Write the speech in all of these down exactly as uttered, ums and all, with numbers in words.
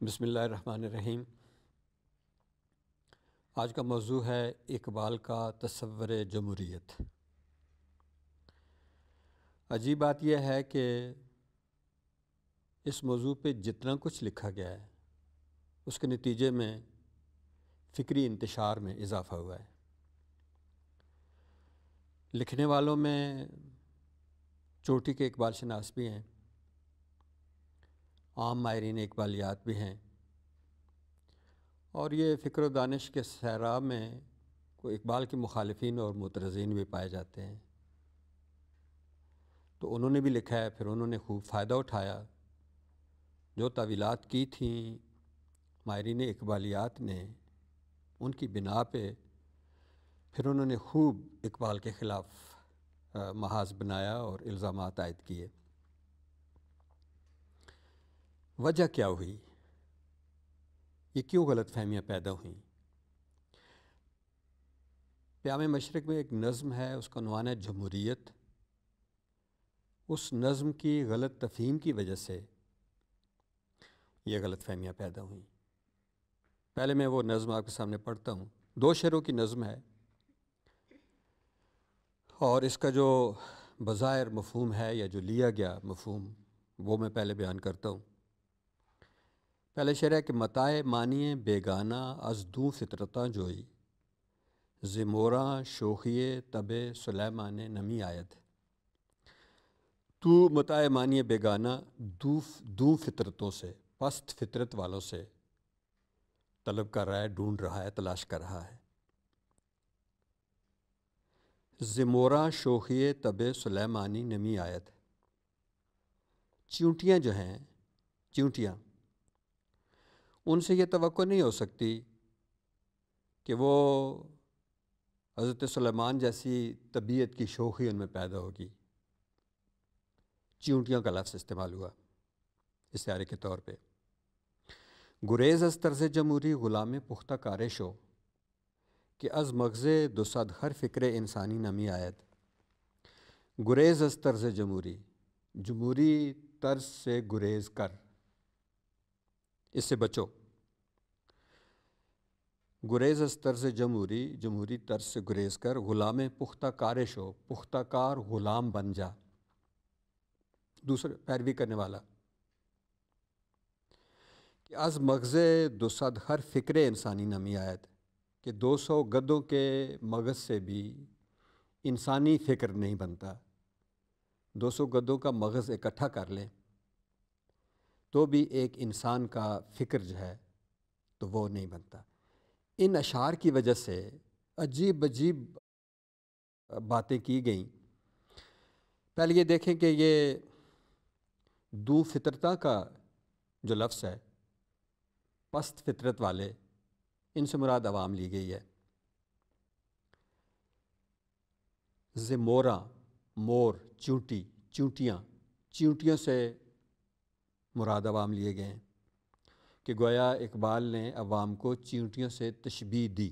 بسم اللہ الرحمن الرحیم۔ آج کا موضوع ہے اقبال کا تصور جمہوریت۔ عجیب بات یہ ہے کہ اس موضوع پہ جتنا کچھ لکھا گیا ہے اس کے نتیجے میں فکری انتشار میں اضافہ ہوا ہے۔ لکھنے والوں میں چوٹی کے اقبال شناس بھی ہیں، عام ماہرین اقبالیات بھی ہیں، اور یہ فکر و دانش کے سیراب میں کوئی اقبال کے مخالفین اور معترضین بھی پائے جاتے ہیں۔ تو انہوں نے بھی لکھا ہے، پھر انہوں نے خوب فائدہ اٹھایا، جو تعویلات کی تھیں ماہرین اقبالیات نے ان کی بنا پہ پھر انہوں نے خوب اقبال کے خلاف محاذ بنایا اور الزامات عائد کیے۔ وجہ کیا ہوئی؟ یہ کیوں غلط فہمیاں پیدا ہوئیں؟ پیام مشرق میں ایک نظم ہے، اس کا عنوان ہے جمہوریت۔ اس نظم کی غلط تفہیم کی وجہ سے یہ غلط فہمیاں پیدا ہوئیں۔ پہلے میں وہ نظم آپ کے سامنے پڑھتا ہوں، دو شعروں کی نظم ہے، اور اس کا جو بظاہر مفہوم ہے یا جو لیا گیا مفہوم وہ میں پہلے بیان کرتا ہوں۔ پہلے شعر ہے کہ متائے معنی بیگانہ از دوں فطرتاں جوئی، زموراں شوخیے طب سلیمان نمی آید۔ تو متائے معنی بیگانہ دوں فطرتوں سے، پست فطرت والوں سے طلب کر رہا ہے، ڈھونڈ رہا ہے، تلاش کر رہا ہے۔ زموراں شوخیے طب سلیمانی نمی آید۔ چیونٹیاں جو ہیں، چیونٹیاں، ان سے یہ توقع نہیں ہو سکتی کہ وہ حضرت سلیمان جیسی طبیعت کی شوخی ان میں پیدا ہوگی۔ چیونٹیاں کا لفظ استعمال ہوا استعارے کے طور پہ۔ گریز از طرز جمہوری غلام پختہ کار شو، کہ از مغز دو صد ہر فکر انسانی نمی آید۔ گریز از طرز جمہوری، جمہوری طرز سے گریز کر، اس سے بچو۔ گریز از طرز جمہوری، جمہوری طرز سے گریز کر، غلام پختہ کار شو، پختہ کار غلام بن جا، دوسرے پیروی کرنے والا۔ کہ از مغز دو صد ہر فکر انسانی نمی آید، کہ دو سو گدوں کے مغز سے بھی انسانی فکر نہیں بنتا۔ دو سو گدوں کا مغز اکٹھا کر لیں تو بھی ایک انسان کا فکر جو ہے تو وہ نہیں بنتا۔ ان اشعار کی وجہ سے عجیب عجیب باتیں کی گئیں۔ پہلے یہ دیکھیں کہ یہ دو فطرتہ کا جو لفظ ہے، پست فطرت والے، ان سے مراد عوام لی گئی ہے۔ زموراں، مور، چونٹی، چونٹیاں، چونٹیوں سے مراد عوام لیے گئے ہیں، کہ گویا اقبال نے عوام کو چیونٹیوں سے تشبیہ دی۔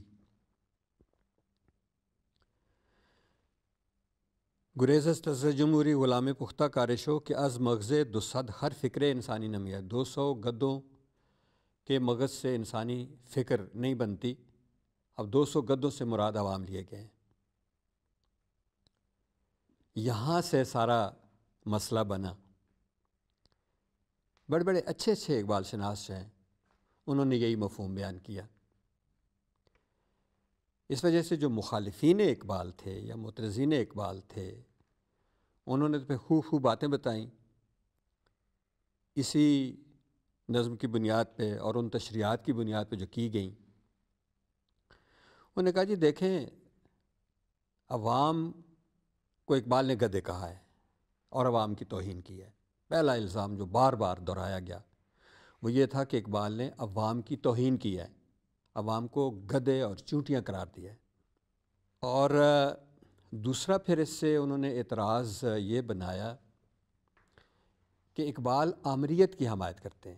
گریز از طرز جمہوری غلام پختہ کار شو، کہ از مغز دو صد ہر فکر انسانی نمی آید۔ دو سو گدوں کے مغز سے انسانی فکر نہیں بنتی، اب دو سو گدوں سے مراد عوام لیے گئے ہیں۔ یہاں سے سارا مسئلہ بنا۔ بڑے بڑے اچھے اچھے اقبال شناس ہیں، انہوں نے یہی مفہوم بیان کیا۔ اس وجہ سے جو مخالفین اقبال تھے یا معترضین اقبال تھے، انہوں نے تو پھر خوب خوب باتیں بتائیں اسی نظم کی بنیاد پہ اور ان تشریحات کی بنیاد پہ جو کی گئیں۔ انہوں نے کہا جی دیکھیں، عوام کو اقبال نے گدھے کہا ہے اور عوام کی توہین کی ہے۔ پہلا الزام جو بار بار دہرایا گیا وہ یہ تھا کہ اقبال نے عوام کی توہین کی ہے، عوام کو گدھے اور چونٹیاں قرار دیا ہے۔ اور دوسرا پھر اس سے انہوں نے اعتراض یہ بنایا کہ اقبال آمریت کی حمایت کرتے ہیں۔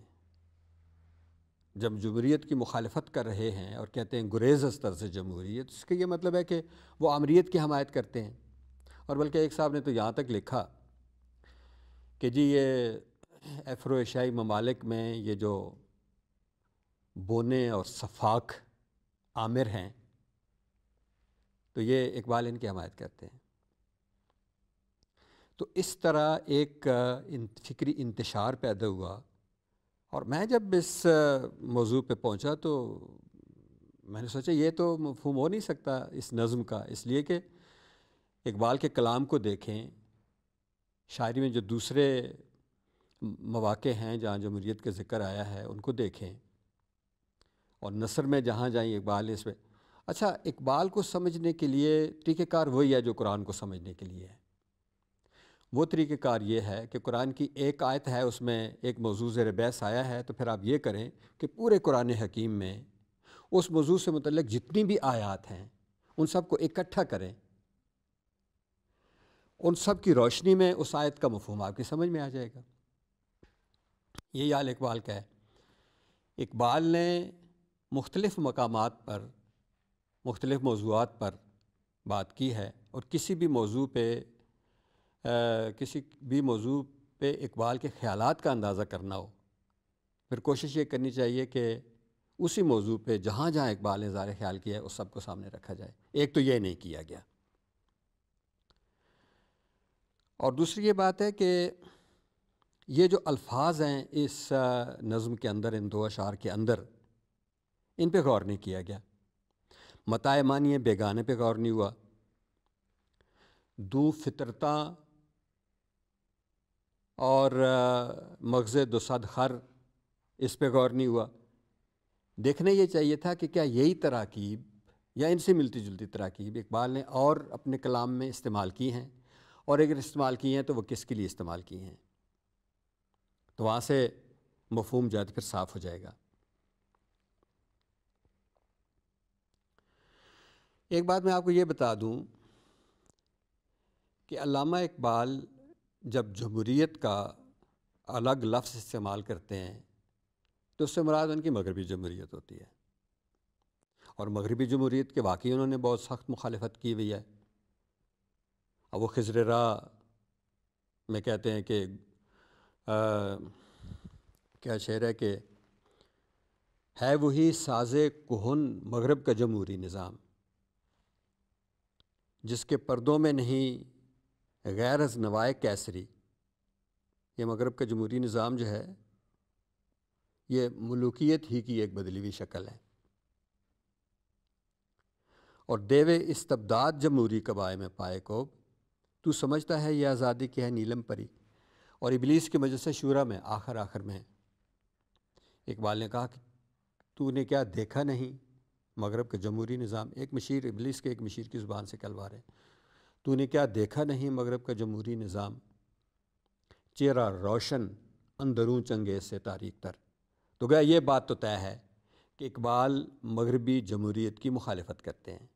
جب جمہوریت کی مخالفت کر رہے ہیں اور کہتے ہیں گریز از طرز جمہوریت، اس کا یہ مطلب ہے کہ وہ آمریت کی حمایت کرتے ہیں۔ اور بلکہ ایک صاحب نے تو یہاں تک لکھا کہ جی یہ افرو ایشیائی ممالک میں یہ جو بونے اور صفاق عامر ہیں، تو یہ اقبال ان کی حمایت کرتے ہیں۔ تو اس طرح ایک فکری انتشار پیدا ہوا، اور میں جب اس موضوع پہ پہنچا تو میں نے سوچا یہ تو مفہوم ہو نہیں سکتا اس نظم کا، اس لیے کہ اقبال کے کلام کو دیکھیں، شاعری میں جو دوسرے مواقع ہیں جہاں جمہوریت کا ذکر آیا ہے ان کو دیکھیں، اور نثر میں جہاں جائیں اقبال اس پہ۔ اچھا، اقبال کو سمجھنے کے لیے طریقہ کار وہی ہے جو قرآن کو سمجھنے کے لیے ہے۔ وہ طریقہ کار یہ ہے کہ قرآن کی ایک آیت ہے، اس میں ایک موضوع زیر بحث آیا ہے، تو پھر آپ یہ کریں کہ پورے قرآن حکیم میں اس موضوع سے متعلق جتنی بھی آیات ہیں ان سب کو اکٹھا کریں، ان سب کی روشنی میں اس آیت کا مفہوم آپ کی سمجھ میں آ جائے گا۔ یہی حال اقبال کا ہے۔ اقبال نے مختلف مقامات پر مختلف موضوعات پر بات کی ہے، اور کسی بھی موضوع پہ کسی بھی موضوع پہ اقبال کے خیالات کا اندازہ کرنا ہو، پھر کوشش یہ کرنی چاہیے کہ اسی موضوع پہ جہاں جہاں اقبال نے اظہار خیال کیا ہے اس سب کو سامنے رکھا جائے۔ ایک تو یہ نہیں کیا گیا، اور دوسری یہ بات ہے کہ یہ جو الفاظ ہیں اس نظم کے اندر، ان دو اشعار کے اندر، ان پہ غور نہیں کیا گیا۔ متاع معنی بیگانے پہ غور نہیں ہوا، دو فطرتاں اور مغز دو صد خر اس پہ غور نہیں ہوا۔ دیکھنا یہ چاہیے تھا کہ کیا یہی تراکیب یا ان سے ملتی جلتی تراکیب اقبال نے اور اپنے کلام میں استعمال کی ہیں، اور اگر استعمال کی ہیں تو وہ کس کے لیے استعمال کی ہیں، تو وہاں سے مفہوم جو ہے پھر صاف ہو جائے گا۔ ایک بات میں آپ کو یہ بتا دوں کہ علامہ اقبال جب جمہوریت کا الگ لفظ استعمال کرتے ہیں تو اس سے مراد ان کی مغربی جمہوریت ہوتی ہے، اور مغربی جمہوریت کے واقعی انہوں نے بہت سخت مخالفت کی ہوئی ہے۔ اب وہ خضر راہ میں کہتے ہیں کہ آ, کیا شعر ہے کہ ہے وہی ساز کہن مغرب کا جمہوری نظام، جس کے پردوں میں نہیں غیر از نوائے کیسری۔ یہ مغرب کا جمہوری نظام جو ہے یہ ملوکیت ہی کی ایک بدلی ہوئی شکل ہے، اور دیوے استبداد جمہوری کبائے میں پائے کو تو سمجھتا ہے یہ آزادی کی ہے نیلم پری۔ اور ابلیس کے مجلس شورا میں آخر آخر میں اقبال نے کہا کہ تو نے کیا دیکھا نہیں مغرب کا جمہوری نظام، ایک مشیر ابلیس کے ایک مشیر کی زبان سے کلوار ہے، تو نے کیا دیکھا نہیں مغرب کا جمہوری نظام، چہرہ روشن اندرون چنگیز سے تاریک تر۔ تو گیا یہ بات تو طے ہے کہ اقبال مغربی جمہوریت کی مخالفت کرتے ہیں،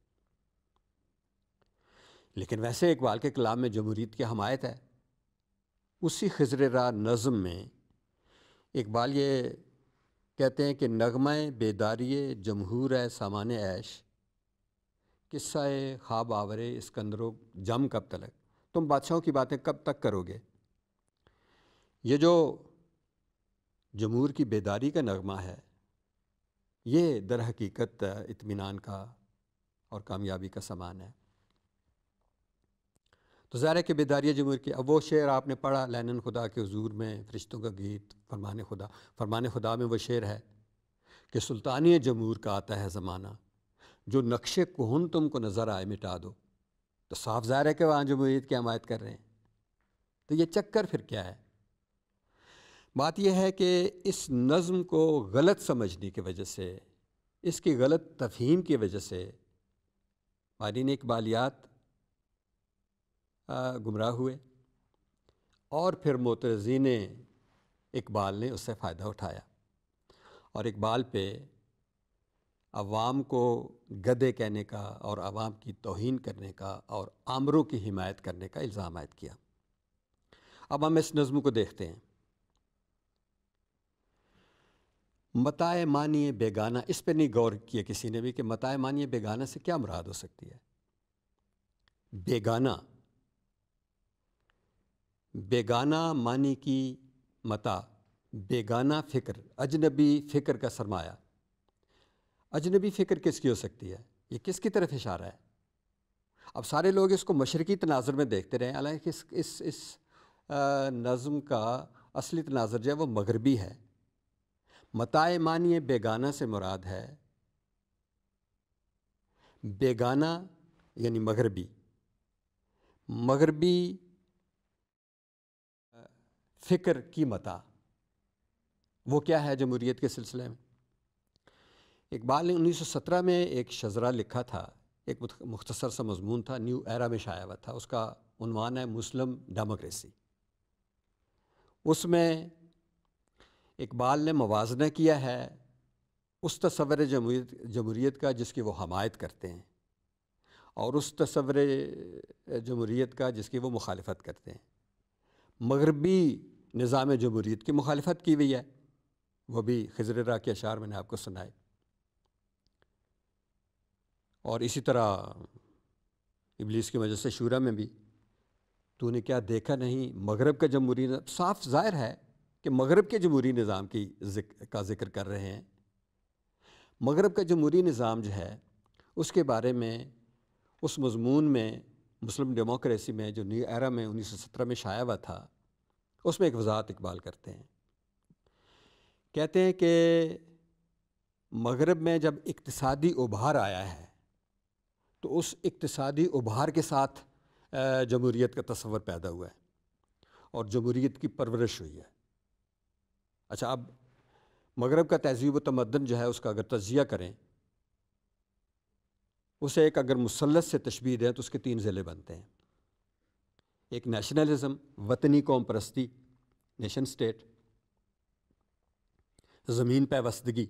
لیکن ویسے اقبال کے کلام میں جمہوریت کی حمایت ہے۔ اسی خضر راہ نظم میں اقبال یہ کہتے ہیں کہ نغمہ بیداری جمہور ہے سامان عیش، قصہ خواب آورے اسکندرو جم کب تلک، تم بادشاہوں کی باتیں کب تک کرو گے۔ یہ جو جمہور کی بیداری کا نغمہ ہے یہ در حقیقت اطمینان کا اور کامیابی کا سامان ہے۔ تو ظاہر ہے کہ بیداری جمہور کی، اب وہ شعر آپ نے پڑھا لینن خدا کے حضور میں فرشتوں کا گیت، فرمان خدا فرمان خدا میں وہ شعر ہے کہ سلطانی جمہور کا آتا ہے زمانہ، جو نقش کہن تم کو نظر آئے مٹا دو۔ تو صاف ظاہر ہے کہ وہاں جمہوریت کی حمایت کر رہے ہیں۔ تو یہ چکر پھر کیا ہے؟ بات یہ ہے کہ اس نظم کو غلط سمجھنے کی وجہ سے، اس کی غلط تفہیم کی وجہ سے مارین اقبالیات گمراہ ہوئے، اور پھر معترضین اقبال نے اس سے فائدہ اٹھایا، اور اقبال پہ عوام کو گدے کہنے کا اور عوام کی توہین کرنے کا اور آمروں کی حمایت کرنے کا الزام عائد کیا۔ اب ہم اس نظم کو دیکھتے ہیں۔ متاع معنی بیگانہ، اس پہ نہیں غور کیا کسی نے بھی کہ متاع معنی بیگانہ سے کیا مراد ہو سکتی ہے۔ بیگانہ بیگانہ معنی کی متاع، بیگانہ فکر، اجنبی فکر کا سرمایہ، اجنبی فکر کس کی ہو سکتی ہے؟ یہ کس کی طرف اشارہ ہے؟ اب سارے لوگ اس کو مشرقی تناظر میں دیکھتے رہے، حالانکہ اس اس اس نظم کا اصلی تناظر جو ہے وہ مغربی ہے۔ متاع معنی بیگانہ سے مراد ہے بیگانہ یعنی مغربی، مغربی فکر کی متاع وہ کیا ہے جمہوریت کے سلسلے میں؟ اقبال نے انیس سو سترہ میں ایک شذرہ لکھا تھا، ایک مختصر سا مضمون تھا، نیو ایرا میں شائع ہوا تھا، اس کا عنوان ہے مسلم ڈیموکریسی۔ اس میں اقبال نے موازنہ کیا ہے اس تصور جمہوریت جمہوریت کا جس کی وہ حمایت کرتے ہیں اور اس تصور جمہوریت کا جس کی وہ مخالفت کرتے ہیں۔ مغربی نظام جمہوریت کی مخالفت کی ہوئی ہے، وہ بھی خضر راہ کے اشعار میں نے آپ کو سنائے، اور اسی طرح ابلیس کی مجلس شورا میں بھی تو نے کیا دیکھا نہیں مغرب کا جمہوری نظام، صاف ظاہر ہے کہ مغرب کے جمہوری نظام کی ذکر کا ذکر کر رہے ہیں۔ مغرب کا جمہوری نظام جو ہے اس کے بارے میں اس مضمون میں مسلم ڈیموکریسی میں جو نیو ایرا میں انیس سو سترہ میں شائع ہوا تھا اس میں ایک وضاحت اقبال کرتے ہیں، کہتے ہیں کہ مغرب میں جب اقتصادی ابھار آیا ہے تو اس اقتصادی ابھار کے ساتھ جمہوریت کا تصور پیدا ہوا ہے اور جمہوریت کی پرورش ہوئی ہے۔ اچھا، اب مغرب کا تہذیب و تمدن جو ہے اس کا اگر تجزیہ کریں، اسے ایک اگر مثلث سے تشبیہ دیں تو اس کے تین ضلع بنتے ہیں۔ ایک نیشنلزم، وطنی قوم پرستی، نیشن سٹیٹ، زمین پیوستگی۔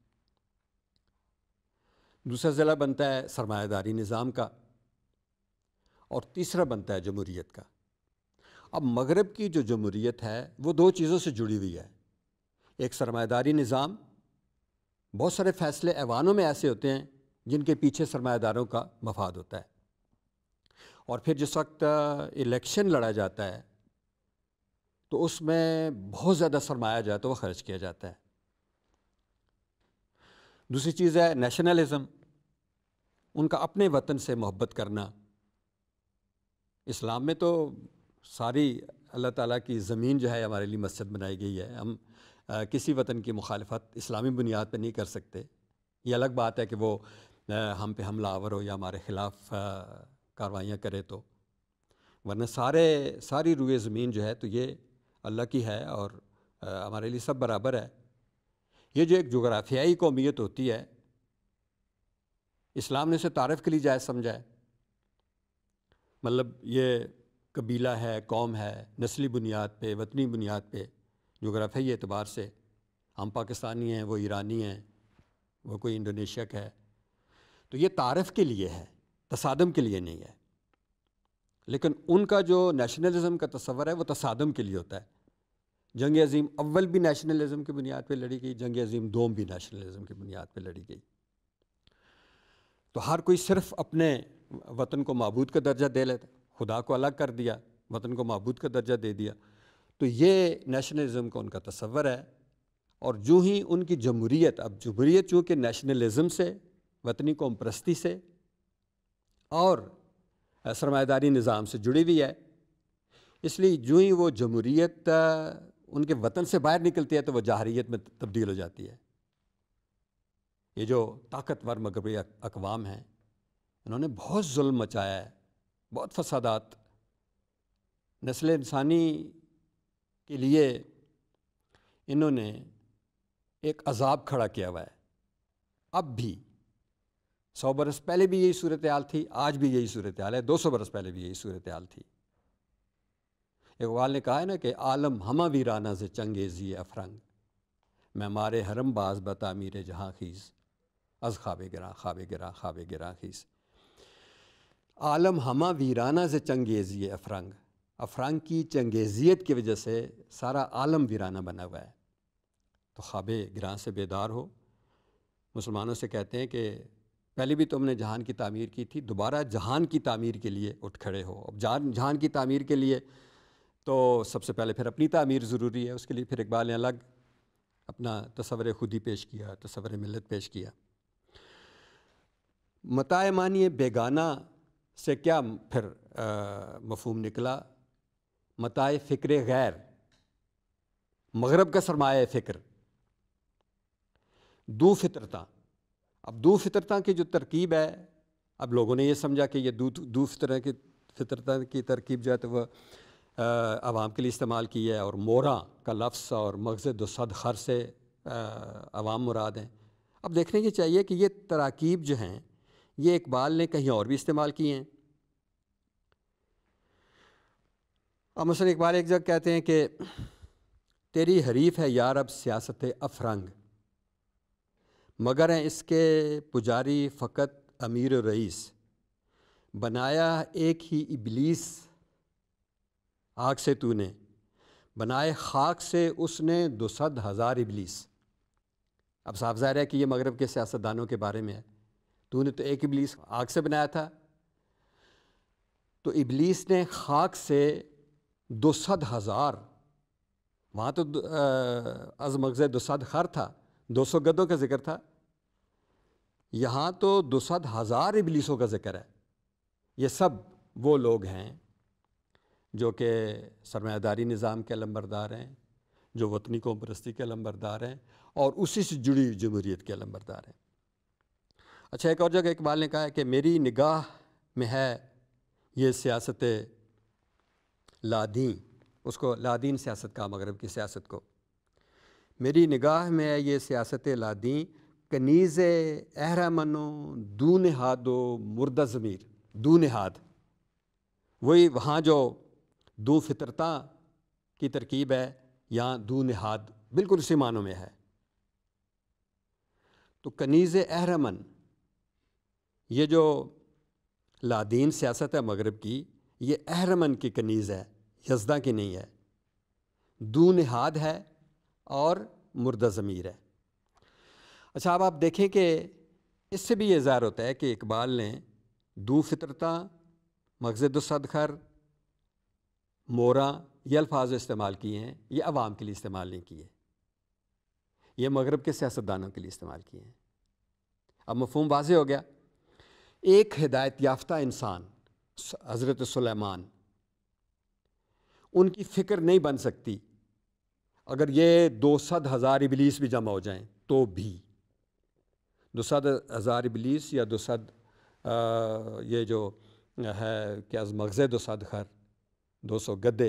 دوسرا ضلع بنتا ہے سرمایہ داری نظام کا، اور تیسرا بنتا ہے جمہوریت کا۔ اب مغرب کی جو جمہوریت ہے وہ دو چیزوں سے جڑی ہوئی ہے، ایک سرمایہ داری نظام، بہت سارے فیصلے ایوانوں میں ایسے ہوتے ہیں جن کے پیچھے سرمایہ داروں کا مفاد ہوتا ہے، اور پھر جس وقت الیکشن لڑا جاتا ہے تو اس میں بہت زیادہ سرمایہ جو ہے تو وہ خرچ کیا جاتا ہے۔ دوسری چیز ہے نیشنلزم، ان کا اپنے وطن سے محبت کرنا۔ اسلام میں تو ساری اللہ تعالیٰ کی زمین جو ہے ہمارے لیے مسجد بنائی گئی ہے، ہم کسی وطن کی مخالفت اسلامی بنیاد پہ نہیں کر سکتے۔ یہ الگ بات ہے کہ وہ ہم پہ حملہ آور ہو یا ہمارے خلاف کاروائیاں کرے تو، ورنہ سارے ساری روئے زمین جو ہے تو یہ اللہ کی ہے اور ہمارے لیے سب برابر ہے۔ یہ جو ایک جغرافیائی قومیت ہوتی ہے، اسلام نے اسے تعارف کے لیے جائز سمجھا ہے، مطلب یہ قبیلہ ہے، قوم ہے، نسلی بنیاد پہ، وطنی بنیاد پہ، جغرافیائی اعتبار سے ہم پاکستانی ہیں، وہ ایرانی ہیں، وہ کوئی انڈونیشیا کا ہے، تو یہ تعارف کے لیے ہے، تصادم کے لیے نہیں ہے۔ لیکن ان کا جو نیشنلزم کا تصور ہے وہ تصادم کے لیے ہوتا ہے۔ جنگ عظیم اول بھی نیشنلزم کی بنیاد پہ لڑی گئی، جنگ عظیم دوم بھی نیشنلزم کی بنیاد پہ لڑی گئی۔ تو ہر کوئی صرف اپنے وطن کو معبود کا درجہ دے لیتا، خدا کو الگ کر دیا، وطن کو معبود کا درجہ دے دیا، تو یہ نیشنلزم کا ان کا تصور ہے۔ اور جو ہی ان کی جمہوریت، اب جمہوریت چونکہ نیشنلزم سے، وطنی قوم پرستی سے اور سرمایہ داری نظام سے جڑی ہوئی ہے، اس لیے جو ہی وہ جمہوریت ان کے وطن سے باہر نکلتی ہے تو وہ جاہریت میں تبدیل ہو جاتی ہے۔ یہ جو طاقتور مغربی اقوام ہیں انہوں نے بہت ظلم مچایا ہے، بہت فسادات، نسل انسانی کے لیے انہوں نے ایک عذاب کھڑا کیا ہوا ہے۔ اب بھی سو برس پہلے بھی یہی صورتحال تھی، آج بھی یہی صورتحال ہے، دو سو برس پہلے بھی یہی صورتحال تھی۔ اقبال نے کہا ہے نا کہ عالم ہمہ ویرانہ سے چنگیزی افرنگ، میں مارے حرم باز بتعمیر جہاں خیز، از خواب گراں خواب گراں خواب گراں خیز۔ عالم ہمہ ویرانہ سے چنگیزی افرنگ، افرنگ کی چنگیزیت کی وجہ سے سارا عالم ویرانہ بنا ہوا ہے، تو خواب گراں سے بیدار ہو۔ مسلمانوں سے کہتے ہیں کہ پہلے بھی تم نے جہان کی تعمیر کی تھی، دوبارہ جہان کی تعمیر کے لیے اٹھ کھڑے ہو۔ اب جہان جہان کی تعمیر کے لیے تو سب سے پہلے پھر اپنی تعمیر ضروری ہے، اس کے لیے پھر اقبال نے الگ اپنا تصور خودی پیش کیا، تصور ملت پیش کیا۔ متاع معنی بیگانہ سے کیا پھر مفہوم نکلا؟ متاع فکر غیر، مغرب کا سرمایہ فکر، دو فطرتاں۔ اب دو فطرتاں کی جو ترکیب ہے، اب لوگوں نے یہ سمجھا کہ یہ دو دو فطرتاں کی فطرتاں کی ترکیب جو ہے تو وہ عوام کے لیے استعمال کی ہے، اور مورا کا لفظ اور مغز دو صد خر سے عوام مراد ہیں۔ اب دیکھنے کی چاہیے کہ یہ تراکیب جو ہیں یہ اقبال نے کہیں اور بھی استعمال کی ہیں۔ اب مثلا اقبال ایک جگہ کہتے ہیں کہ تیری حریف ہے یار اب سیاست افرنگ، مگر ہیں اس کے پجاری فقط امیر و رئیس، بنایا ایک ہی ابلیس آگ سے تو نے، بنائے خاک سے اس نے دو صد ہزار ابلیس۔ اب صاف ظاہر ہے کہ یہ مغرب کے سیاستدانوں کے بارے میں ہے۔ تو نے تو ایک ابلیس آگ سے بنایا تھا، تو ابلیس نے خاک سے دو صد ہزار، وہاں تو از مغز دو صد خر تھا، دو سو گدوں کا ذکر تھا، یہاں تو دو صد ہزار ابلیسوں کا ذکر ہے۔ یہ سب وہ لوگ ہیں جو کہ سرمایہ داری نظام کے علمبردار ہیں، جو وطنی قوم پرستی کے علمبردار ہیں، اور اسی سے جڑی جمہوریت کے علمبردار ہیں۔ اچھا، ایک اور جگہ اقبال نے کہا ہے کہ میری نگاہ میں ہے یہ سیاست لادین، اس کو لادین سیاست کہا مغرب کی سیاست کو۔ میری نگاہ میں ہے یہ سیاست لادین، کنیز اہرمن و دو نہاد و مردہ ضمیر۔ دو نہاد وہی وہاں جو دو فطرتاں کی ترکیب ہے، یہاں دو نہاد بالکل اسی معنوں میں ہے۔ تو کنیز اہرمن، یہ جو لادین سیاست ہے مغرب کی، یہ اہرمن کی کنیز ہے، یزداں کی نہیں ہے، دو نہاد ہے اور مردہ ضمیر ہے۔ اچھا، اب آپ دیکھیں کہ اس سے بھی یہ ظاہر ہوتا ہے کہ اقبال نے دو فطرتاں، مغز دو صد خر، مورا، یہ الفاظ استعمال کیے ہیں، یہ عوام کے لیے استعمال نہیں کیے، یہ مغرب کے سیاستدانوں کے لیے استعمال کیے ہیں۔ اب مفہوم واضح ہو گیا۔ ایک ہدایت یافتہ انسان، حضرت سلیمان، ان کی فکر نہیں بن سکتی اگر یہ دو صد ہزار ابلیس بھی جمع ہو جائیں تو بھی۔ دو صد ہزار ابلیس یا دو صد یہ جو ہے کہ از مغز دو صد خر، دو سو گدے،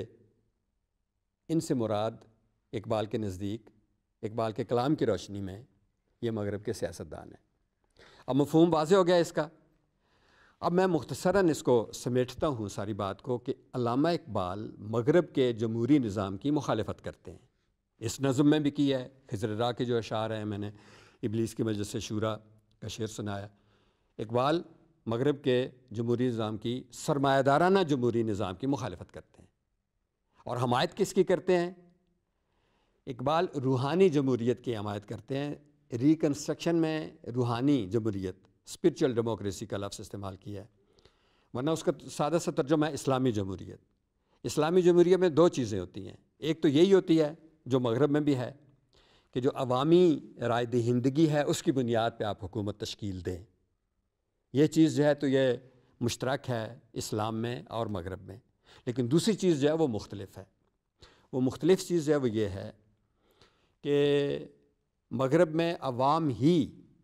ان سے مراد اقبال کے نزدیک، اقبال کے کلام کی روشنی میں، یہ مغرب کے سیاستدان ہیں۔ اب مفہوم واضح ہو گیا اس کا۔ اب میں مختصراً اس کو سمیٹتا ہوں ساری بات کو کہ علامہ اقبال مغرب کے جمہوری نظام کی مخالفت کرتے ہیں۔ اس نظم میں بھی کی ہے، خضر راہ کے جو اشعار ہیں، میں نے ابلیس کی مجلس شورا کا شعر سنایا۔ اقبال مغرب کے جمہوری نظام کی، سرمایہ دارانہ جمہوری نظام کی مخالفت کرتے ہیں۔ اور حمایت کس کی کرتے ہیں؟ اقبال روحانی جمہوریت کی حمایت کرتے ہیں۔ ریکنسٹرکشن میں روحانی جمہوریت، اسپرچل ڈیموکریسی کا لفظ استعمال کیا ہے، ورنہ اس کا سادہ سا ترجمہ ہے اسلامی جمہوریت۔ اسلامی جمہوریت میں دو چیزیں ہوتی ہیں، ایک تو یہی ہوتی ہے جو مغرب میں بھی ہے کہ جو عوامی رائے دہندگی ہے اس کی بنیاد پہ آپ حکومت تشکیل دیں۔ یہ چیز جو ہے تو یہ مشترک ہے اسلام میں اور مغرب میں، لیکن دوسری چیز جو ہے وہ مختلف ہے۔ وہ مختلف چیز جو ہے وہ یہ ہے کہ مغرب میں عوام ہی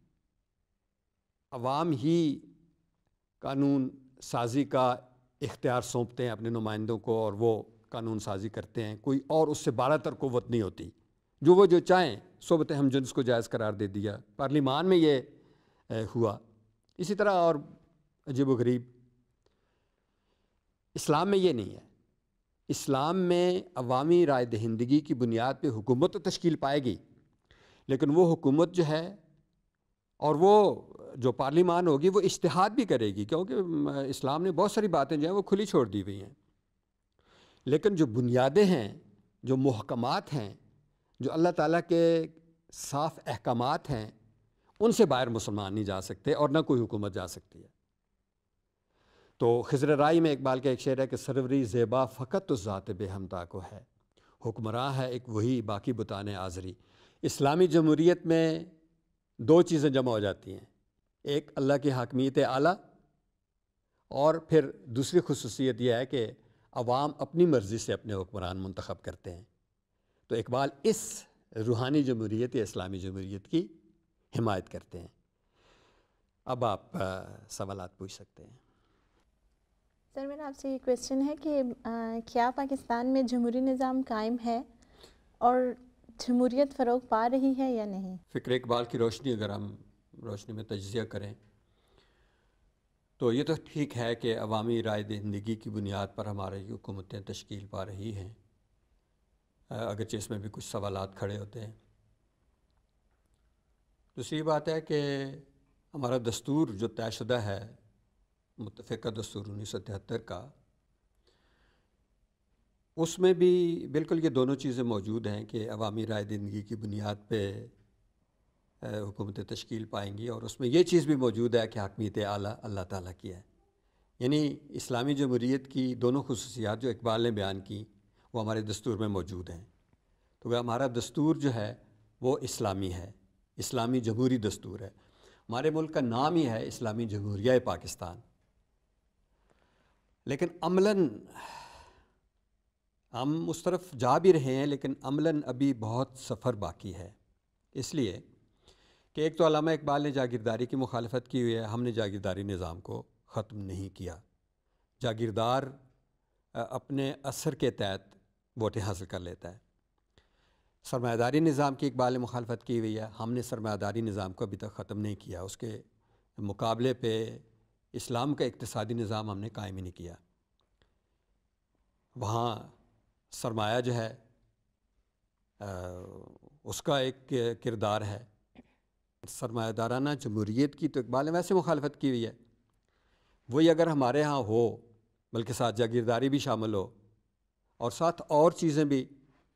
عوام ہی قانون سازی کا اختیار سونپتے ہیں اپنے نمائندوں کو، اور وہ قانون سازی کرتے ہیں، کوئی اور اس سے بالا تر قوت نہیں ہوتی، جو وہ جو چاہیں صحبت ہم جنس کو جائز قرار دے دیا۔ پارلیمان میں یہ ہوا، اسی طرح اور عجیب و غریب۔ اسلام میں یہ نہیں ہے۔ اسلام میں عوامی رائے دہندگی کی بنیاد پہ حکومت تو تشکیل پائے گی، لیکن وہ حکومت جو ہے اور وہ جو پارلیمان ہوگی وہ اجتہاد بھی کرے گی، کیونکہ اسلام نے بہت ساری باتیں جو ہیں وہ کھلی چھوڑ دی ہوئی ہیں، لیکن جو بنیادیں ہیں، جو محکمات ہیں، جو اللہ تعالیٰ کے صاف احکامات ہیں، ان سے باہر مسلمان نہیں جا سکتے اور نہ کوئی حکومت جا سکتی ہے۔ تو خضر رائی میں اقبال کا ایک شعر ہے کہ سروری زیبا فقط تو ذات بے ہمتا کو ہے، حکمراں ہے ایک وہی باقی بتانے آزری۔ اسلامی جمہوریت میں دو چیزیں جمع ہو جاتی ہیں، ایک اللہ کی حاکمیت اعلیٰ، اور پھر دوسری خصوصیت یہ ہے کہ عوام اپنی مرضی سے اپنے حکمران منتخب کرتے ہیں۔ تو اقبال اس روحانی جمہوریت یا اسلامی جمہوریت کی حمایت کرتے ہیں۔ اب آپ سوالات پوچھ سکتے ہیں۔ سر میرا آپ سے یہ کویشچن ہے کہ کیا پاکستان میں جمہوری نظام قائم ہے اور جمہوریت فروغ پا رہی ہے یا نہیں؟ فکر اقبال کی روشنی اگر ہم روشنی میں تجزیہ کریں تو یہ تو ٹھیک ہے کہ عوامی رائے دہندگی کی بنیاد پر ہماری حکومتیں تشکیل پا رہی ہیں، اگرچہ اس میں بھی کچھ سوالات کھڑے ہوتے ہیں۔ دوسری بات ہے کہ ہمارا دستور جو طے شدہ ہے، متفقہ دستور انیس سو تہتر کا، اس میں بھی بالکل یہ دونوں چیزیں موجود ہیں کہ عوامی رائے دہندگی کی بنیاد پہ حکومتیں تشکیل پائیں گی، اور اس میں یہ چیز بھی موجود ہے کہ حاکمیت اعلیٰ اللہ تعالیٰ کی ہے۔ یعنی اسلامی جمہوریت کی دونوں خصوصیات جو اقبال نے بیان کی وہ ہمارے دستور میں موجود ہیں۔ تو وہ ہمارا دستور جو ہے وہ اسلامی ہے، اسلامی جمہوری دستور ہے۔ ہمارے ملک کا نام ہی ہے اسلامی جمہوریہ پاکستان، لیکن عملاً ہم اس طرف جا بھی رہے ہیں، لیکن عملاً ابھی بہت سفر باقی ہے۔ اس لیے کہ ایک تو علامہ اقبال نے جاگیرداری کی مخالفت کی ہوئی ہے، ہم نے جاگیرداری نظام کو ختم نہیں کیا۔ جاگیردار اپنے اثر کے تحت ووٹیں حاصل کر لیتا ہے۔ سرمایہ داری نظام کی اقبال نے مخالفت کی ہوئی ہے، ہم نے سرمایہ داری نظام کو ابھی تک ختم نہیں کیا، اس کے مقابلے پہ اسلام کا اقتصادی نظام ہم نے قائم ہی نہیں کیا۔ وہاں سرمایہ جو ہے اس کا ایک کردار ہے۔ سرمایہ دارانہ جمہوریت کی تو اقبال نے ویسے مخالفت کی ہوئی ہے، وہی اگر ہمارے ہاں ہو، بلکہ ساتھ جاگیرداری بھی شامل ہو اور ساتھ اور چیزیں بھی،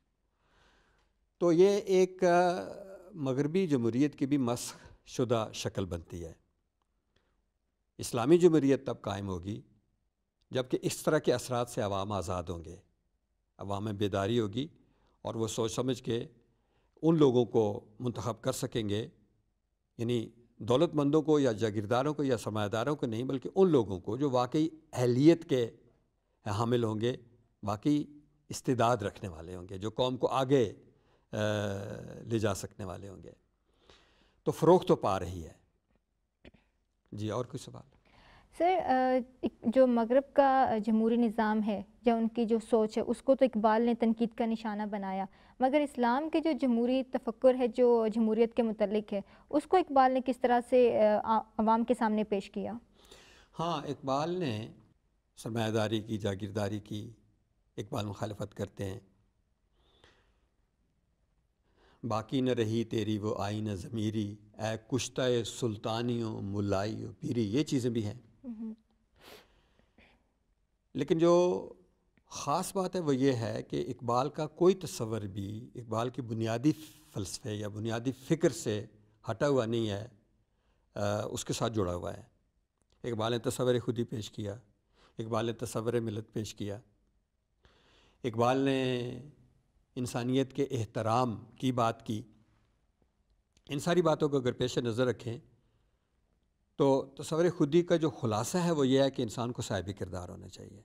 تو یہ ایک مغربی جمہوریت کی بھی مسخ شدہ شکل بنتی ہے۔ اسلامی جمہوریت تب قائم ہوگی جب کہ اس طرح کے اثرات سے عوام آزاد ہوں گے، عوام میں بیداری ہوگی، اور وہ سوچ سمجھ کے ان لوگوں کو منتخب کر سکیں گے، یعنی دولت مندوں کو یا جاگیرداروں کو یا سرمایہ داروں کو نہیں، بلکہ ان لوگوں کو جو واقعی اہلیت کے حامل ہوں گے، واقعی استعداد رکھنے والے ہوں گے، جو قوم کو آگے لے جا سکنے والے ہوں گے۔ تو فروغ تو پا رہی ہے۔ جی اور کوئی سوال؟ سر جو مغرب کا جمہوری نظام ہے یا ان کی جو سوچ ہے اس کو تو اقبال نے تنقید کا نشانہ بنایا، مگر اسلام کے جو جمہوری تفکر ہے جو جمہوریت کے متعلق ہے اس کو اقبال نے کس طرح سے عوام کے سامنے پیش کیا؟ ہاں، اقبال نے سرمایہ داری کی، جاگیرداری کی اقبال مخالفت کرتے ہیں۔ باقی نہ رہی تیری وہ آئینہ ضمیری، اے کشتہ سلطانیوں ملائیو پیری، یہ چیزیں بھی ہیں۔ لیکن جو خاص بات ہے وہ یہ ہے کہ اقبال کا کوئی تصور بھی اقبال کی بنیادی فلسفے یا بنیادی فکر سے ہٹا ہوا نہیں ہے، اس کے ساتھ جڑا ہوا ہے۔ اقبال نے تصور خودی پیش کیا، اقبال نے تصور ملت پیش کیا، اقبال نے انسانیت کے احترام کی بات کی۔ ان ساری باتوں کو اگر پیش نظر رکھیں تو تصور خودی کا جو خلاصہ ہے وہ یہ ہے کہ انسان کو صاحب کردار ہونا چاہیے۔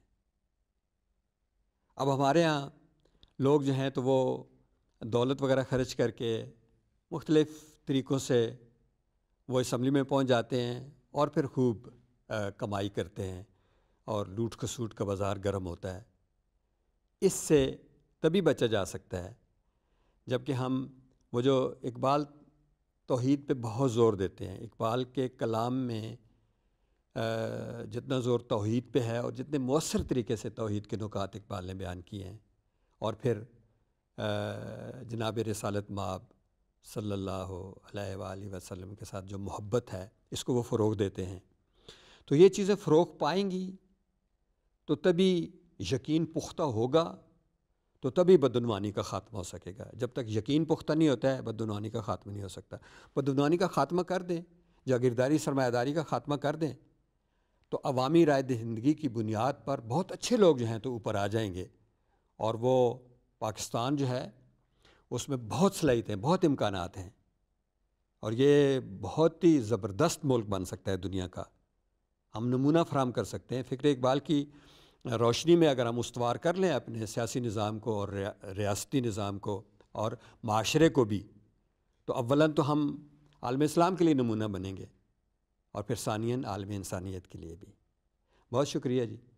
اب ہمارے ہاں لوگ جو ہیں تو وہ دولت وغیرہ خرچ کر کے مختلف طریقوں سے وہ اسمبلی میں پہنچ جاتے ہیں اور پھر خوب کمائی کرتے ہیں اور لوٹ کھسوٹ کا بازار گرم ہوتا ہے۔ اس سے تبھی بچا جا سکتا ہے جب کہ ہم وہ جو اقبال توحید پہ بہت زور دیتے ہیں، اقبال کے کلام میں جتنا زور توحید پہ ہے اور جتنے مؤثر طریقے سے توحید کے نکات اقبال نے بیان کیے ہیں، اور پھر جناب رسالت مآب صلی اللہ علیہ وآلہ وسلم کے ساتھ جو محبت ہے اس کو وہ فروغ دیتے ہیں، تو یہ چیزیں فروغ پائیں گی تو تبھی یقین پختہ ہوگا، تو تبھی بدعنوانی کا خاتمہ ہو سکے گا۔ جب تک یقین پختہ نہیں ہوتا ہے بدعنوانی کا خاتمہ نہیں ہو سکتا۔ بدعنوانی کا خاتمہ کر دیں، جاگیرداری سرمایہ داری کا خاتمہ کر دیں تو عوامی رائے دہندگی کی بنیاد پر بہت اچھے لوگ جو ہیں تو اوپر آ جائیں گے، اور وہ پاکستان جو ہے اس میں بہت صلاحیتیں، بہت امکانات ہیں، اور یہ بہت ہی زبردست ملک بن سکتا ہے دنیا کا. ہم نمونہ فراہم کر سکتے ہیں. فکر اقبال کی روشنی میں اگر ہم استوار کر لیں اپنے سیاسی نظام کو اور ریاستی نظام کو اور معاشرے کو بھی, تو اولاً تو ہم عالم اسلام کے لیے نمونہ بنیں گے اور پھر ثانیاً عالم انسانیت کے لیے بھی. بہت شکریہ جی.